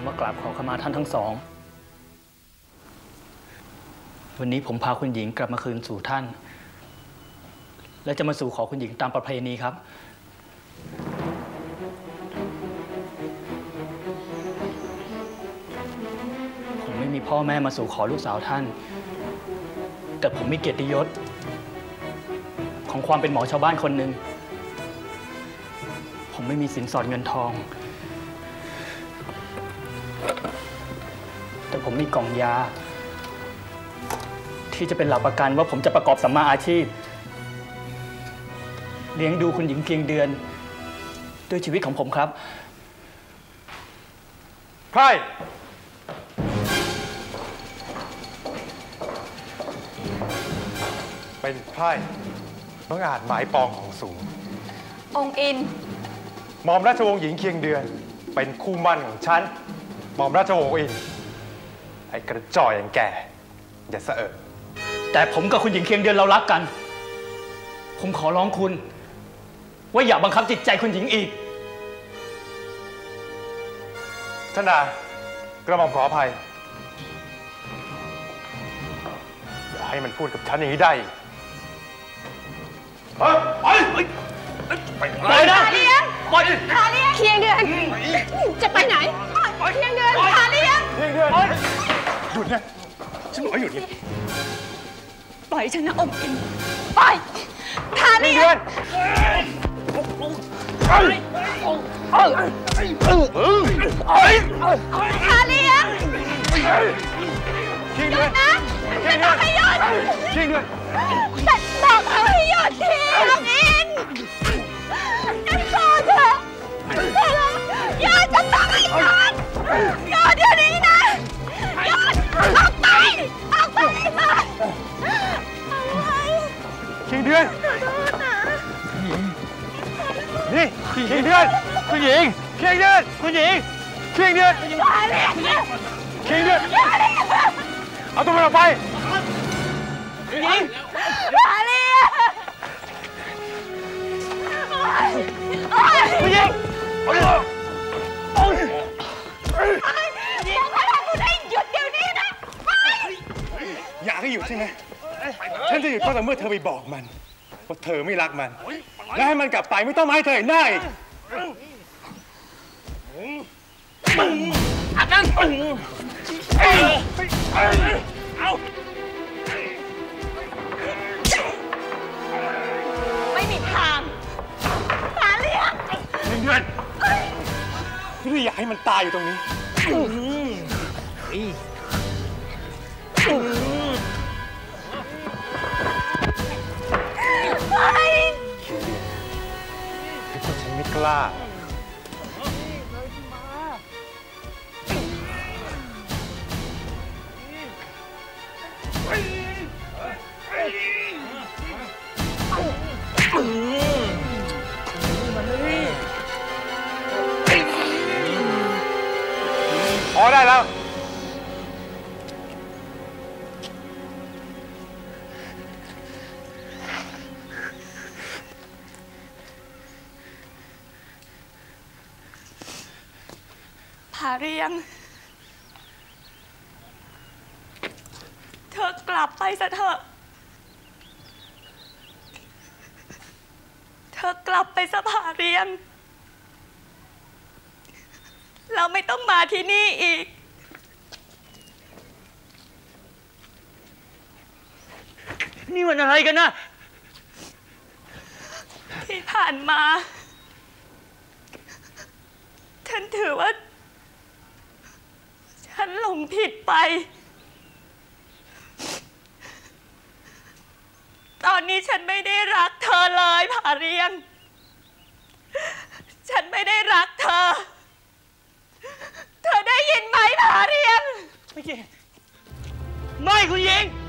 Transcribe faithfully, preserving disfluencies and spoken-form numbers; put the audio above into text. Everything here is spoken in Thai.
ผมมากราบขอขมาท่านทั้งสองวันนี้ผมพาคุณหญิงกลับมาคืนสู่ท่านและจะมาสู่ขอคุณหญิงตามประเพณีครับผมไม่มีพ่อแม่มาสู่ขอลูกสาวท่านแต่ผมมีเกียรติยศของความเป็นหมอชาวบ้านคนหนึ่งผมไม่มีสินสอดเงินทองแต่ผมมีกล่องยาที่จะเป็นหลักประกันว่าผมจะประกอบสัมมาอาชีพเลี้ยงดูคุณหญิงเพียงเดือนด้วยชีวิตของผมครับใครเป็นไพร่บังอาจหมายปองของสูงองค์อินหม่อมราชวงศ์หญิงเคียงเดือนเป็นคู่มั่นของฉันหม่อมราชวงศ์อินไอ้กระจอยอย่างแกอย่าเสอะแต่ผมกับคุณหญิงเคียงเดือนเรารักกันผมขอร้องคุณว่าอย่าบังคับจิตใจคุณหญิงอีกท่านนากระหม่อมขออภัยอย่าให้มันพูดกับฉันอย่างนี้ได้ไปไปไปนะเลี้ยงไปหาเลี้ยงเคียงเดือนจะไปไหนเคียงเดือนหาเลี้ยงเคียงเดือนหยุดนะฉันบอกให้หยุดนี่ปล่อยฉันนะองค์อินปล่อยหาเลี้ยงหาเลี้ยงหาเลี้ยงเคียงเดือนนะฉันบอกให้หยุดเคียงเดือนฉันบอกให้หยุดเคียงอินฉันขอเถอะอย่าจะต้องให้หยุดหยุดเดี๋ยวนี้นะหยุดออกไปออกไปมาเคียงเดือนนี่เคียงเดือนคุณหญิงเคียงเดือนคุณหญิงเคียงเดือนเคียงเดือนเอาตัวมันออกไปคุณหญิงมาเลยคุณหญิงอยากให้หยุดใช่ไหมฉันจะหยุดก็แต่เมื่อเธอไปบอกมันว่าเธอไม่รักมันและให้มันกลับไปไม่ต้องมาให้เธอเห็นหน้าอีกอากันไม่มีทางหาเลี้ยงเดือนเดือนพี่อยากให้มันตายอยู่ตรงนี้ไม่คือพวกฉันไม่กล้าพอได้แล้วพาเรียงเธอกลับไปซะเถอะเธอกลับไปซะพาเรียงเราไม่ต้องมาที่นี่อีกนี่มันอะไรกันนะที่ผ่านมาฉันถือว่าฉันหลงผิดไปตอนนี้ฉันไม่ได้รักเธอเลยผาเรียงฉันไม่ได้รักเธอเธอได้ยินไหมผาเรียงไม่ใช่ไม่คุณหญิง